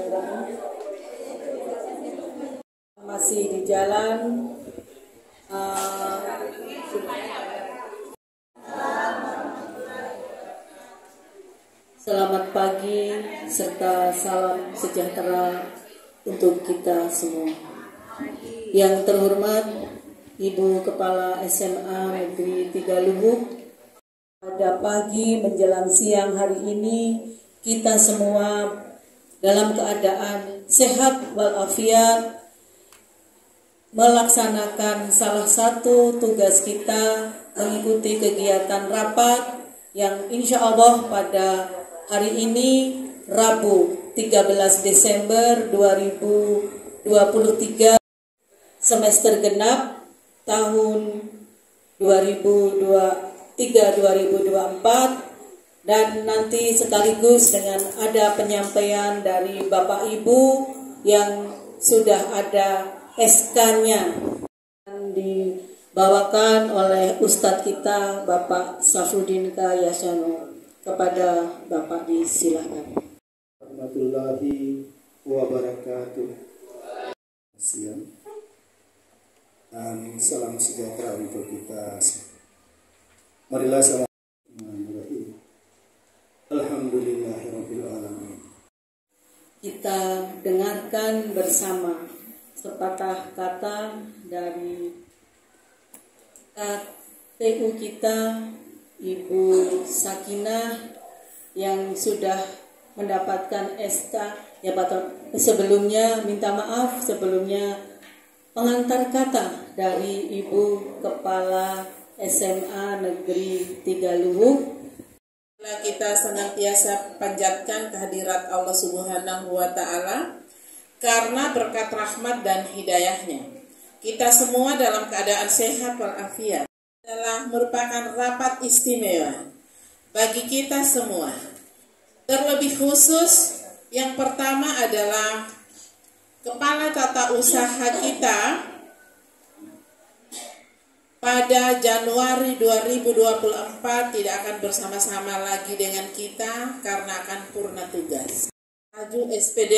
Bismillahirrahmanirrahim. Masih di jalan. Selamat pagi serta salam sejahtera untuk kita semua. Yang terhormat Ibu Kepala SMA Negeri 3 Lubuk, pada pagi menjelang siang hari ini kita semua dalam keadaan sehat walafiat melaksanakan salah satu tugas kita, mengikuti kegiatan rapat yang insya Allah pada hari ini Rabu 13 Desember 2023 semester genap tahun 2023-2024, dan nanti sekaligus dengan ada penyampaian dari Bapak Ibu yang sudah ada SK-nya dibawakan oleh Ustadz kita Bapak Safruddin K. Yasano. Kepada Bapak disilakan. Warahmatullahi wabarakatuh. Siang dan salam sejahtera untuk kita. Marilah sama Alhamdulillahirabbil alamin. Kita dengarkan bersama sepatah kata dari KTU kita Ibu Sakinah yang sudah mendapatkan SK. Ya Pak, sebelumnya minta maaf sebelumnya pengantar kata dari Ibu Kepala SMA Negeri 3 Lubuk. Kita senantiasa panjatkan kehadirat Allah Subhanahu wa Ta'ala karena berkat rahmat dan hidayahnya kita semua dalam keadaan sehat walafiat. Adalah merupakan rapat istimewa bagi kita semua. Terlebih khusus yang pertama adalah kepala tata usaha kita pada Januari 2024 tidak akan bersama-sama lagi dengan kita karena akan purna tugas. Maju SPD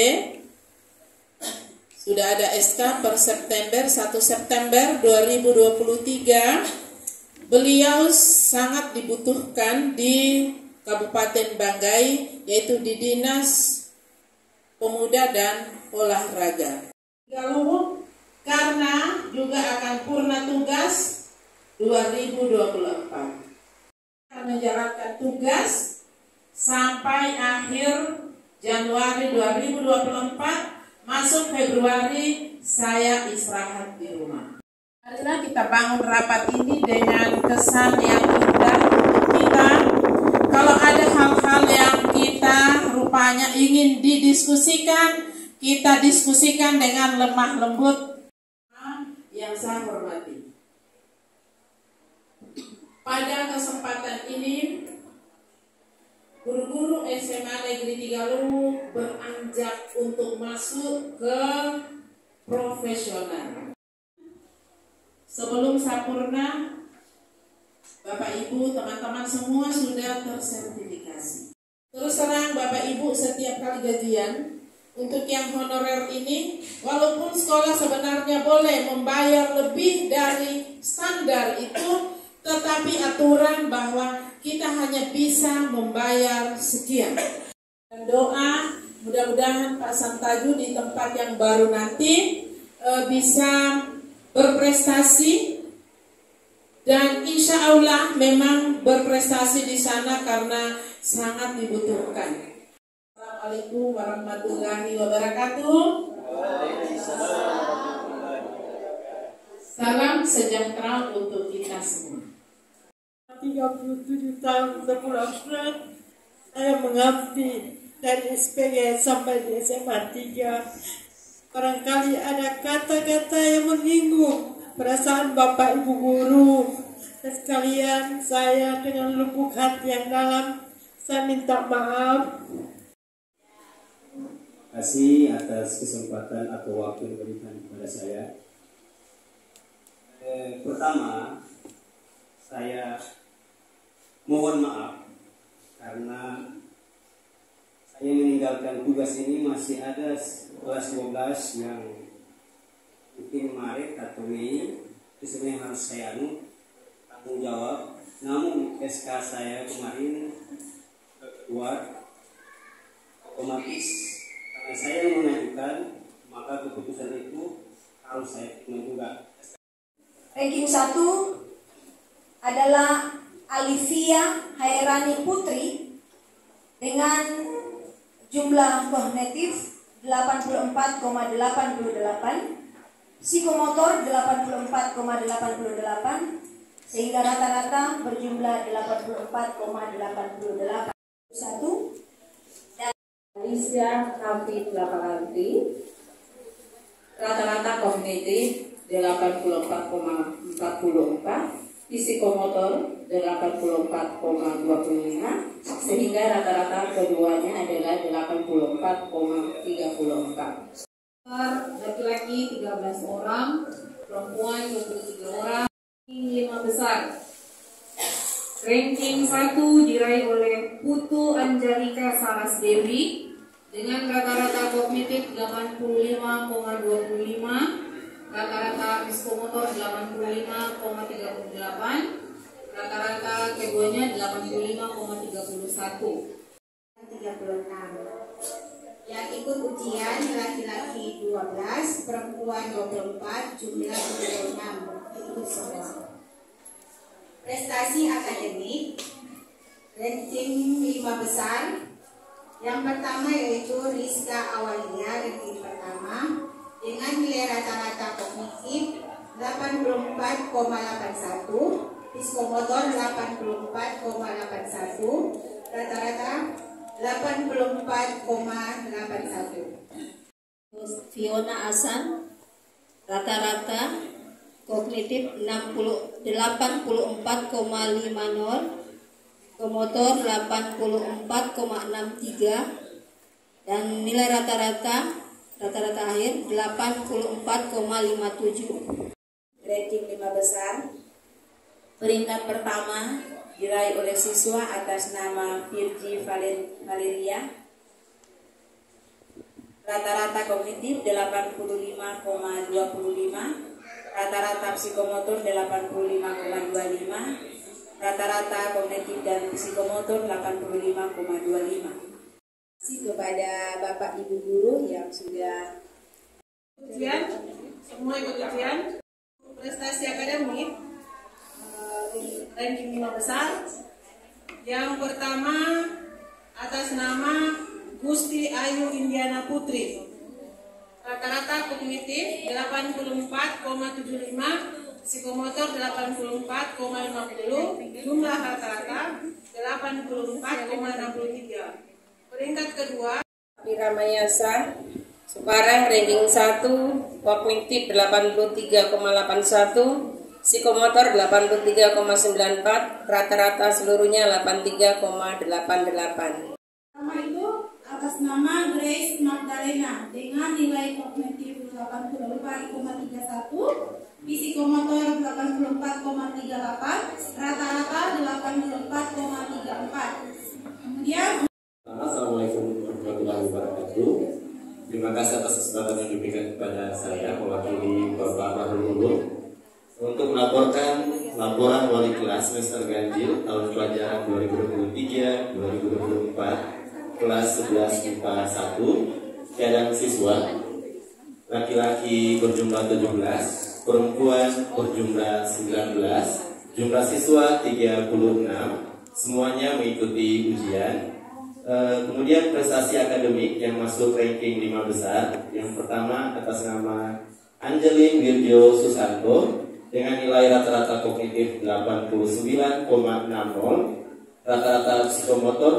sudah ada SK per September 1 September 2023. Beliau sangat dibutuhkan di Kabupaten Banggai, yaitu di Dinas Pemuda dan Olahraga. Karena juga akan purna tugas 2024. Akan menjalankan tugas sampai akhir Januari 2024, masuk Februari saya istirahat di rumah. Marilah kita bangun rapat ini dengan kesan yang indah untuk kita. Kalau ada hal-hal yang kita rupanya ingin didiskusikan, kita diskusikan dengan lemah lembut. Yang saya hormati, pada kesempatan ini guru-guru SMA Negeri 3 Lubuk beranjak untuk masuk ke profesional. Sebelum sempurna, Bapak Ibu, teman-teman semua sudah tersertifikasi. Terus terang Bapak Ibu, setiap kali gajian untuk yang honorer ini, walaupun sekolah sebenarnya boleh membayar lebih dari standar itu, tetapi aturan bahwa kita hanya bisa membayar sekian. Dan doa mudah-mudahan Pak Santaju di tempat yang baru nanti bisa berprestasi, dan insya Allah memang berprestasi di sana karena sangat dibutuhkan. Assalamualaikum warahmatullahi wabarakatuh. Salam sejahtera untuk kita semua. 37 tahun sebulan saya mengabdi dari SPG sampai di SMA 3. Barangkali ada kata-kata yang menyinggung perasaan Bapak Ibu guru. Dan sekalian saya dengan lubuk hati yang dalam, saya minta maaf. Terima kasih atas kesempatan atau waktu yang diberikan kepada saya. Pertama, saya mohon maaf karena saya meninggalkan tugas ini masih ada kelas 12 yang mungkin Maret atau Mei itu sebenarnya harus saya tanggung jawab. Namun SK saya kemarin keluar otomatis karena saya yang mengajukan, maka keputusan itu harus saya terima juga. Ranking 1 adalah Alivia Hairani Putri dengan jumlah kognitif 84,88, psikomotor 84,88, sehingga rata-rata berjumlah 84,88. 1 dan Alicia Nafi Dlapalaranti, rata-rata kognitif 84,44, psikomotor 84,25, sehingga rata-rata keduanya adalah 84,34. Laki-laki 13 orang, perempuan 23 orang, 5 besar. Ranking 1 diraih oleh Putu Anjalika Saras Dewi dengan rata-rata kognitif 85,25, rata-rata psikomotor 85,38, rata-rata keduanya 85,31. 36. Yang ikut ujian laki-laki 12, perempuan 24, jumlah 26. Ikut semua. Prestasi akademik ranking 5 besar. Yang pertama yaitu Rizka Awalia, ranking pertama dengan nilai rata-rata kognitif 84,81, psikomotor 84,81, rata-rata 84,81. Fiona Asan, rata-rata kognitif 84,50, psikomotor 84,63, dan nilai rata-rata akhir 84,57. Ranking 5 besar. Peringkat pertama diraih oleh siswa atas nama Virgi Valeria. Rata-rata kognitif 85,25, rata-rata psikomotor 85,25, rata-rata kognitif dan psikomotor 85,25. Kepada Bapak Ibu guru yang sudah Ujian, semua ikut ujian. Prestasi akademik ranking 5 besar. Yang pertama atas nama Gusti Ayu Indiana Putri, rata-rata kognitif 84,75, psikomotor 84,50, jumlah rata-rata 84,63. Peringkat kedua Piramayasa Suparang, ranking 1, kognitif 83,81, psikomotor 83,94, rata-rata seluruhnya 83,88. Pertama itu atas nama Grace Magdalena dengan nilai kognitif 84,31, psikomotor 84,38, rata-rata 84,34. Kemudian Assalamualaikum warahmatullahi wabarakatuh. Terima kasih atas kesempatan yang diberikan kepada saya mewakili Bapak Bahrul Ulum untuk melaporkan laporan wali kelas semester ganjil tahun pelajaran 2023-2024 kelas 11 IPA 1. Keadaan siswa laki-laki berjumlah 17, perempuan berjumlah 19, jumlah siswa 36, semuanya mengikuti ujian. Kemudian prestasi akademik yang masuk ranking 5 besar. Yang pertama atas nama Angelin Wirjo Susanto dengan nilai rata-rata kognitif 89,60, rata-rata psikomotor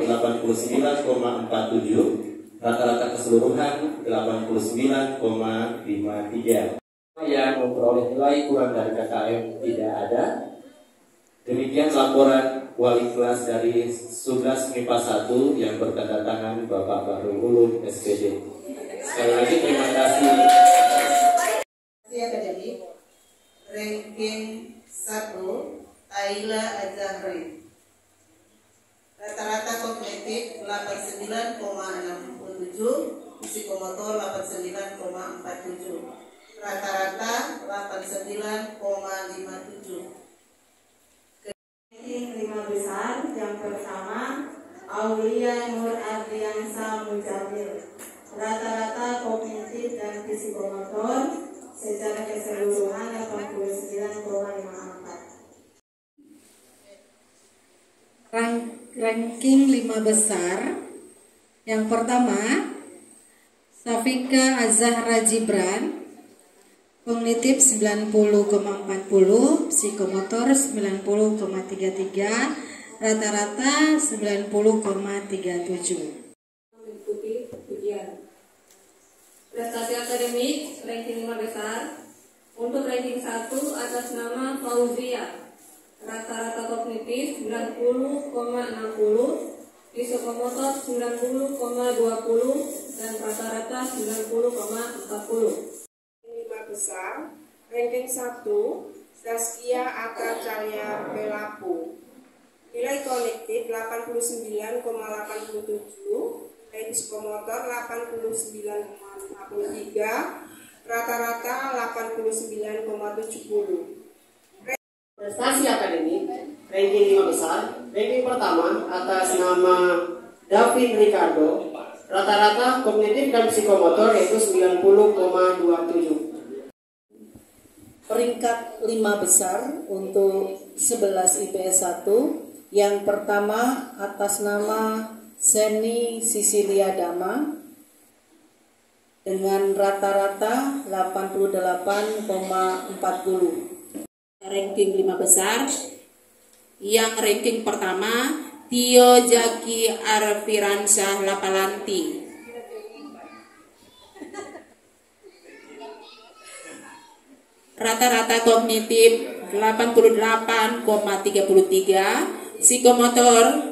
89,47, rata-rata keseluruhan 89,53. Yang memperoleh nilai kurang dari KKM tidak ada. Demikian laporan wali kelas dari 11 MIPA 1 yang bertanda tangan Bapak Bahrul Ulum SPD. Sekali lagi terima kasih. akademik ranking 1 Ayla Azahri, rata-rata kognitif 89,60, psikomotor 89,47, rata-rata 89,57. Ranking 5 besar. Yang pertama, Aulia Nur Adriansa Mujamil. Rata-rata kognitif dan psikomotor secara keseluruhan 89,54. Ranking 5 besar. Yang pertama, Safika Azahra Jibran, kognitif 90,40, psikomotor 90,33, rata-rata 90,37. Mengikuti ujian. Prestasi akademik ranking 5 besar. Untuk ranking 1 atas nama Fauzia, rata-rata kognitif 90,60, psikomotor 90,20, dan rata-rata 90,40. 5 besar. Ranking 1 Saskia Aka Calya Pelapu, nilai kognitif 89,87, nilai psikomotor 89,53, rata-rata 89,70. Prestasi akademik ranking 5 besar. Ranking pertama atas nama David Ricardo, rata-rata kognitif dan psikomotor yaitu 90,27. Peringkat 5 besar untuk 11 IPS 1. Yang pertama atas nama Seni Sisilia Dama dengan rata-rata 88,40. Ranking 5 besar. Yang ranking pertama Tio Jaki Arfiransyah Lapalanti, rata-rata kognitif 88,33, psikomotor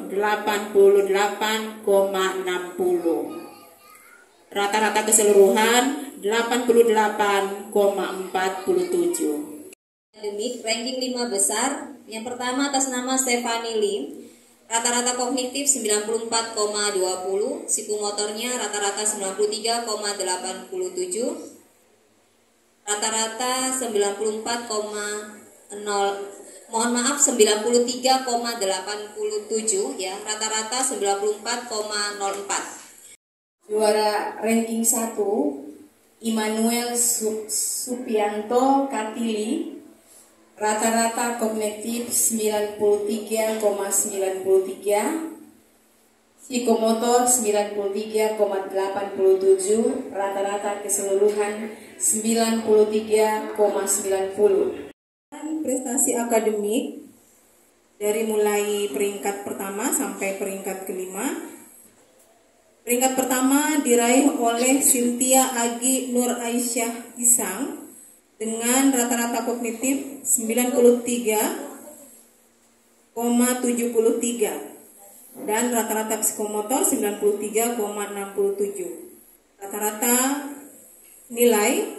88,60, rata-rata keseluruhan 88,47. Akademik ranking 5 besar. Yang pertama atas nama Stefani Lim, rata-rata kognitif 94,20, psikomotornya rata-rata 93,87, rata-rata 93,87 ya, rata-rata 94,04. Juara ranking 1 Immanuel Supianto Katili, rata-rata kognitif 93,93, psikomotor 93,87, rata-rata keseluruhan 93,90. Prestasi akademik dari mulai peringkat pertama sampai peringkat kelima. Peringkat pertama diraih oleh Cynthia Agi Nur Aisyah Isang dengan rata-rata kognitif 93,73 dan rata-rata psikomotor 93,67. Rata-rata nilai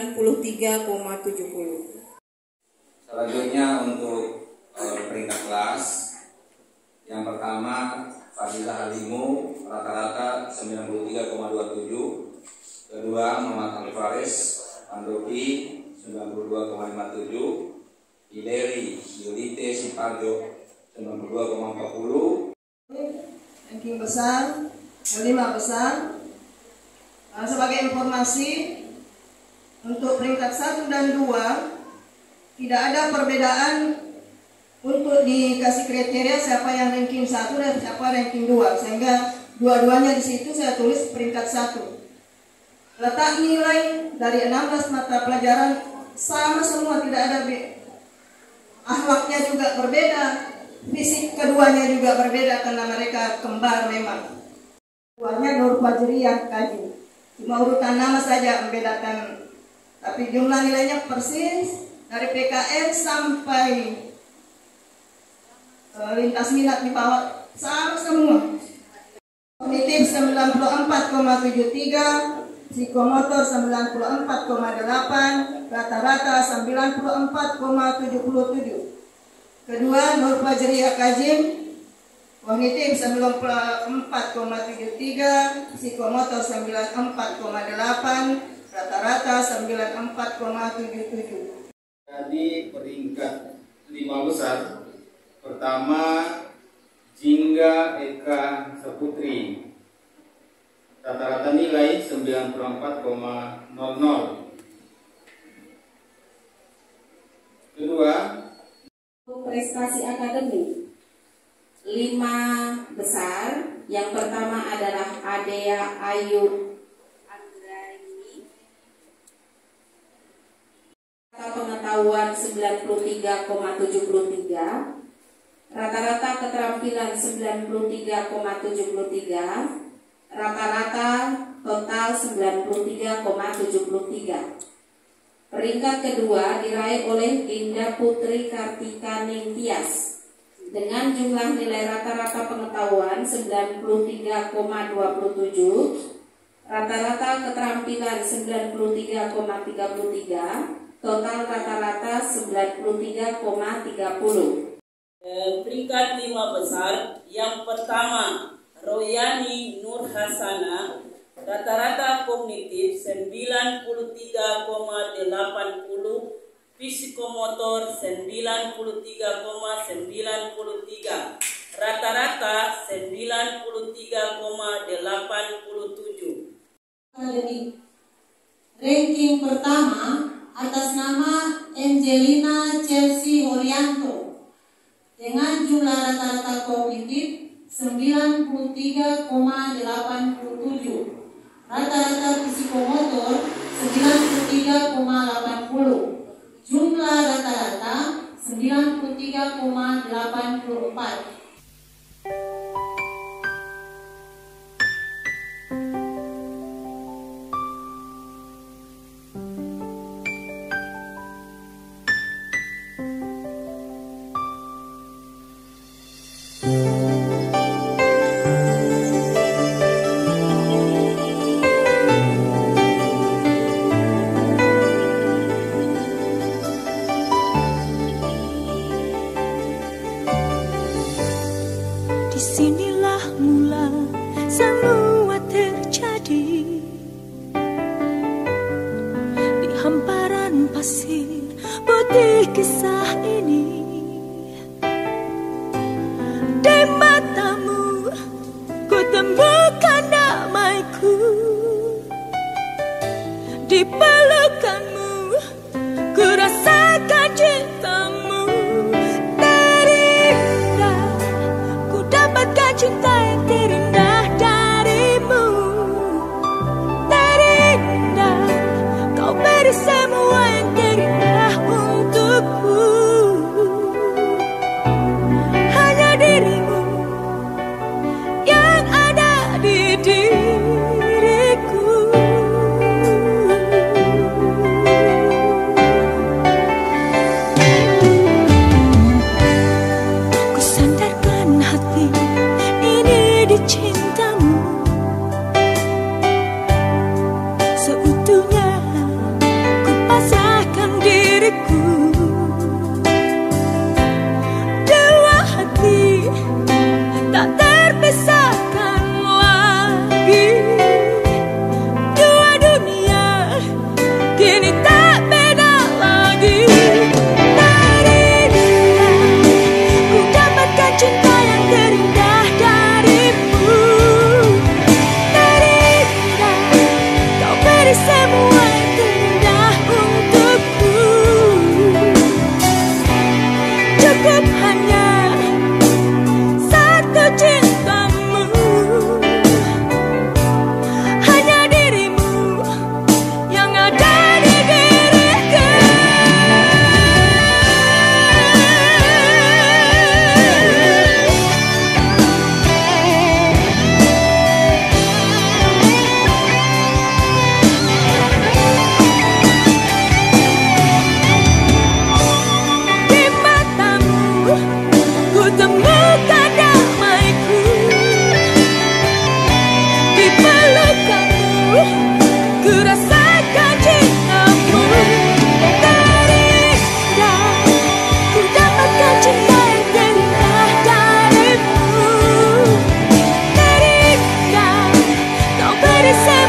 93,70. Selanjutnya untuk peringkat kelas. Yang pertama Fadilah Alimu, rata-rata 93,27. Kedua Muhammad Alfaris Pandoki 92,57. Ileri Yulite Siparjo 92,40. Ranking besar, 5 besar. Sebagai informasi, untuk peringkat 1 dan 2 tidak ada perbedaan untuk dikasih kriteria siapa yang ranking 1 dan siapa ranking 2, sehingga dua-duanya di situ saya tulis peringkat 1. Letak nilai dari 16 mata pelajaran sama semua, tidak ada akhlaknya juga berbeda, fisik keduanya juga berbeda karena mereka kembar memang. Keduanya Nur Fajriyah Kaji, cuma urutan nama saja membedakan, tapi jumlah nilainya persis dari PKN sampai lintas minat di bawah sama semua. Kognitif 94,73, psikomotor 94,8, rata-rata 94,77. Kedua Nur Fajriyah Kajim, kognitif 94,73, psikomotor 94,8, rata-rata 94,77. Jadi peringkat 5 besar pertama Jingga Eka Saputri, rata-rata nilai 94,00. Kedua, prestasi akademik 5 besar. Yang pertama adalah Adea Ayu Anggraini, pengetahuan 93,73, rata-rata keterampilan 93,73, rata-rata total 93,73. Peringkat kedua diraih oleh Dinda Putri Kartika Ningtyas dengan jumlah nilai rata-rata pengetahuan 93,27, rata-rata keterampilan 93,33, total rata-rata 93,30. Peringkat 5 besar, yang pertama Royani Nur Hasana, rata-rata kognitif 93,80, psikomotor 93,93, rata-rata 93,87. Ranking pertama atas nama Angelina Chelsea Horianto dengan jumlah rata-rata kognitif 93,87, rata-rata psikomotor 93,80, jumlah rata-rata 93,84. Disinilah mula semua terjadi, di hamparan pasir putih kisah ini. Di matamu ku temukan damaiku, di pelukanmu ku rasakan cintamu. Dapatkan cinta yang terindah darimu, terindah. Kau beri semua yang terindah untukku. Hanya dirimu yang ada di diriku. Ku sandarkan hati ini di cintamu seutuhnya, ku pasrahkan diriku. Dua hati tak terpisahkan lagi, dua dunia kini tak beda lagi. Terindah ku dapatkan cinta yang terindah darimu, terindah. Kau beri semua yang terindah untukku. Cukup hanya satu cintamu, hanya dirimu yang ada di diriku. Di matamu ku temukan damaiku, di pelukanmu ku rasakan cintamu. Terindah ku dapatkan cinta yang terindah darimu, Indonesia.